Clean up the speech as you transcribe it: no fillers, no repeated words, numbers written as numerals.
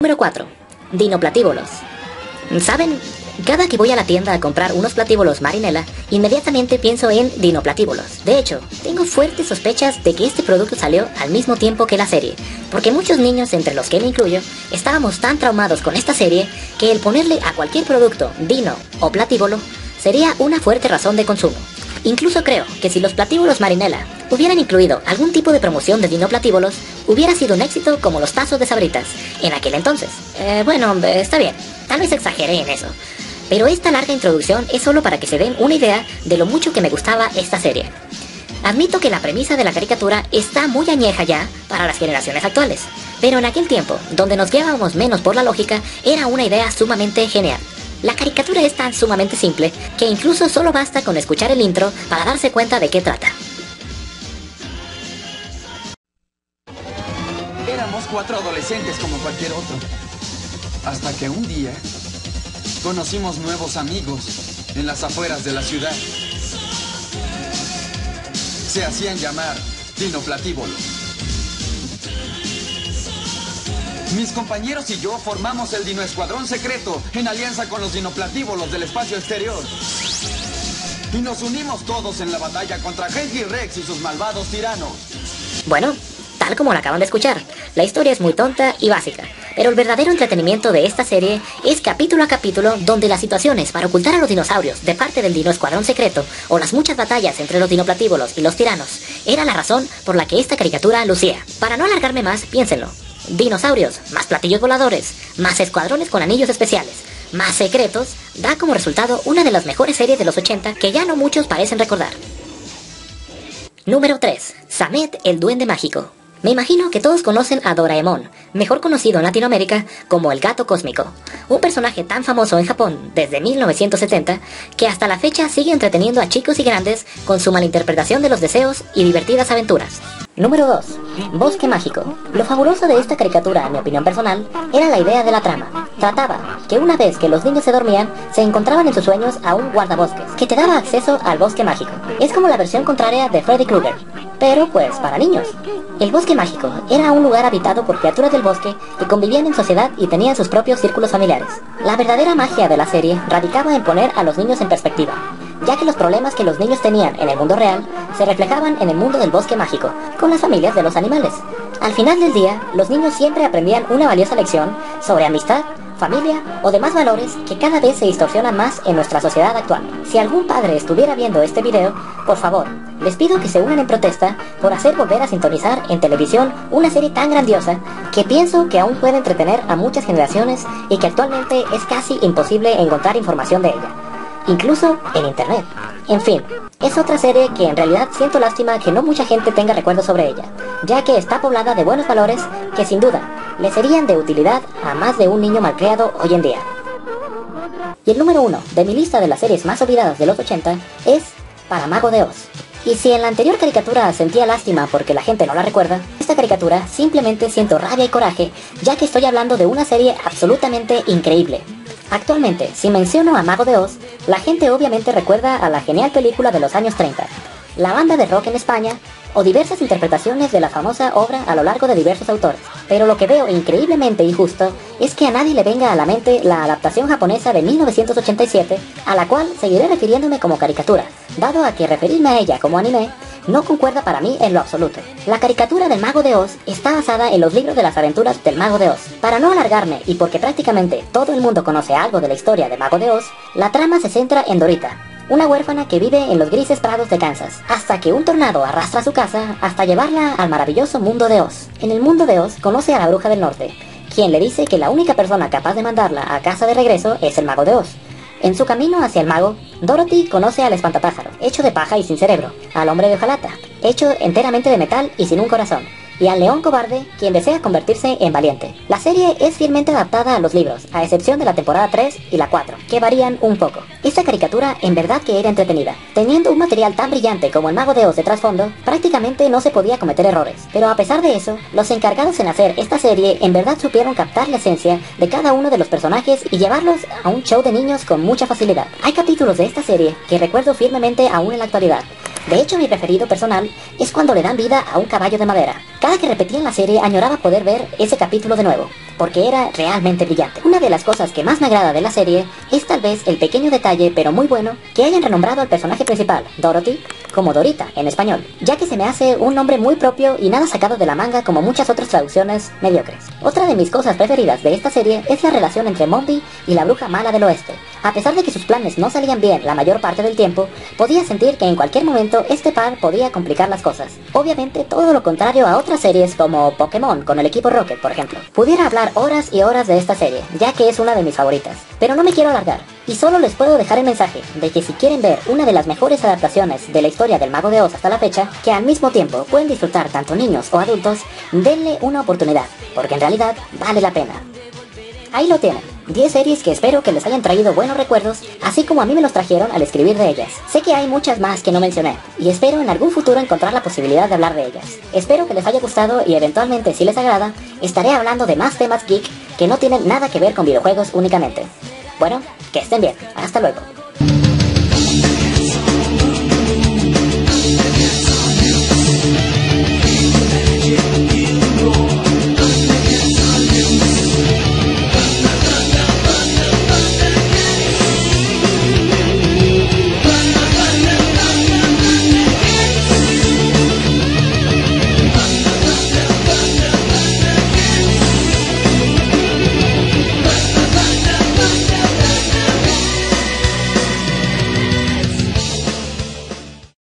Número 4. Dinoplatíbulos. ¿Saben? Cada que voy a la tienda a comprar unos platíbulos Marinela, inmediatamente pienso en dinoplatíbulos. De hecho, tengo fuertes sospechas de que este producto salió al mismo tiempo que la serie, porque muchos niños, entre los que me incluyo, estábamos tan traumados con esta serie que el ponerle a cualquier producto dino o platíbulo sería una fuerte razón de consumo. Incluso creo que si los platíbulos Marinela hubieran incluido algún tipo de promoción de dinoplatíbulos, hubiera sido un éxito como los tazos de Sabritas en aquel entonces. Bueno, está bien, tal vez exageré en eso. Pero esta larga introducción es solo para que se den una idea de lo mucho que me gustaba esta serie. Admito que la premisa de la caricatura está muy añeja ya para las generaciones actuales, pero en aquel tiempo, donde nos guiábamos menos por la lógica, era una idea sumamente genial. La caricatura es tan sumamente simple que incluso solo basta con escuchar el intro para darse cuenta de qué trata. Éramos 4 adolescentes como cualquier otro, hasta que un día conocimos nuevos amigos en las afueras de la ciudad. Se hacían llamar dinoplatíbulos. Mis compañeros y yo formamos el Dino Escuadrón Secreto en alianza con los dinoplatíbulos del espacio exterior. Y nos unimos todos en la batalla contra Genji Rex y sus malvados tiranos. Bueno, tal como lo acaban de escuchar, la historia es muy tonta y básica, pero el verdadero entretenimiento de esta serie es capítulo a capítulo, donde las situaciones para ocultar a los dinosaurios de parte del Dino Escuadrón Secreto o las muchas batallas entre los dinoplatíbulos y los tiranos era la razón por la que esta caricatura lucía. Para no alargarme más, piénsenlo. Dinosaurios, más platillos voladores, más escuadrones con anillos especiales, más secretos, da como resultado una de las mejores series de los 80 que ya no muchos parecen recordar. Número 3. Samet el Duende Mágico. Me imagino que todos conocen a Doraemon, mejor conocido en Latinoamérica como el Gato Cósmico, un personaje tan famoso en Japón desde 1970 que hasta la fecha sigue entreteniendo a chicos y grandes con su malinterpretación de los deseos y divertidas aventuras. Número 2. Bosque Mágico. Lo fabuloso de esta caricatura, en mi opinión personal, era la idea de la trama. Trataba que una vez que los niños se dormían, se encontraban en sus sueños a un guardabosques, que te daba acceso al Bosque Mágico. Es como la versión contraria de Freddy Krueger, pero pues para niños. El Bosque Mágico era un lugar habitado por criaturas del bosque que convivían en sociedad y tenían sus propios círculos familiares. La verdadera magia de la serie radicaba en poner a los niños en perspectiva, ya que los problemas que los niños tenían en el mundo real se reflejaban en el mundo del Bosque Mágico, con las familias de los animales. Al final del día, los niños siempre aprendían una valiosa lección sobre amistad, familia o demás valores que cada vez se distorsionan más en nuestra sociedad actual. Si algún padre estuviera viendo este video, por favor, les pido que se unan en protesta por hacer volver a sintonizar en televisión una serie tan grandiosa que pienso que aún puede entretener a muchas generaciones y que actualmente es casi imposible encontrar información de ella, incluso en internet. En fin, es otra serie que en realidad siento lástima que no mucha gente tenga recuerdos sobre ella, ya que está poblada de buenos valores que sin duda le serían de utilidad a más de un niño malcriado hoy en día. Y el número 1 de mi lista de las series más olvidadas de los 80 es Para Mago de Oz. Y si en la anterior caricatura sentía lástima porque la gente no la recuerda, esta caricatura simplemente siento rabia y coraje, ya que estoy hablando de una serie absolutamente increíble. Actualmente, si menciono a Mago de Oz, la gente obviamente recuerda a la genial película de los años 30, la banda de rock en España, o diversas interpretaciones de la famosa obra a lo largo de diversos autores. Pero lo que veo increíblemente injusto es que a nadie le venga a la mente la adaptación japonesa de 1987, a la cual seguiré refiriéndome como caricatura, dado a que referirme a ella como anime no concuerda para mí en lo absoluto. La caricatura del Mago de Oz está basada en los libros de las aventuras del Mago de Oz. Para no alargarme, y porque prácticamente todo el mundo conoce algo de la historia de Mago de Oz, la trama se centra en Dorita, una huérfana que vive en los grises prados de Kansas, hasta que un tornado arrastra su casa hasta llevarla al maravilloso mundo de Oz. En el mundo de Oz conoce a la Bruja del Norte, quien le dice que la única persona capaz de mandarla a casa de regreso es el Mago de Oz. En su camino hacia el mago, Dorothy conoce al espantapájaro, hecho de paja y sin cerebro, al hombre de hojalata, hecho enteramente de metal y sin un corazón, y al león cobarde, quien desea convertirse en valiente. La serie es fielmente adaptada a los libros, a excepción de la temporada 3 y la 4, que varían un poco. Esta caricatura en verdad que era entretenida. Teniendo un material tan brillante como el Mago de Oz de trasfondo, prácticamente no se podía cometer errores. Pero a pesar de eso, los encargados en hacer esta serie en verdad supieron captar la esencia de cada uno de los personajes y llevarlos a un show de niños con mucha facilidad. Hay capítulos de esta serie que recuerdo firmemente aún en la actualidad. De hecho, mi preferido personal es cuando le dan vida a un caballo de madera. Cada que repetían la serie añoraba poder ver ese capítulo de nuevo. porque era realmente brillante. Una de las cosas que más me agrada de la serie es tal vez el pequeño detalle, pero muy bueno, que hayan renombrado al personaje principal, Dorothy, como Dorita en español, ya que se me hace un nombre muy propio y nada sacado de la manga como muchas otras traducciones mediocres. Otra de mis cosas preferidas de esta serie es la relación entre Mombi y la bruja mala del oeste. A pesar de que sus planes no salían bien la mayor parte del tiempo, podía sentir que en cualquier momento este par podía complicar las cosas. Obviamente todo lo contrario a otras series como Pokémon con el equipo Rocket, por ejemplo. Pudiera hablar horas y horas de esta serie, ya que es una de mis favoritas, pero no me quiero alargar. Y solo les puedo dejar el mensaje de que si quieren ver una de las mejores adaptaciones de la historia del Mago de Oz hasta la fecha, que al mismo tiempo pueden disfrutar tanto niños o adultos, denle una oportunidad, porque en realidad vale la pena. Ahí lo tienen, 10 series que espero que les hayan traído buenos recuerdos, así como a mí me los trajeron al escribir de ellas. Sé que hay muchas más que no mencioné, y espero en algún futuro encontrar la posibilidad de hablar de ellas. Espero que les haya gustado y eventualmente, si les agrada, estaré hablando de más temas geek que no tienen nada que ver con videojuegos únicamente. Bueno, que estén bien, hasta luego.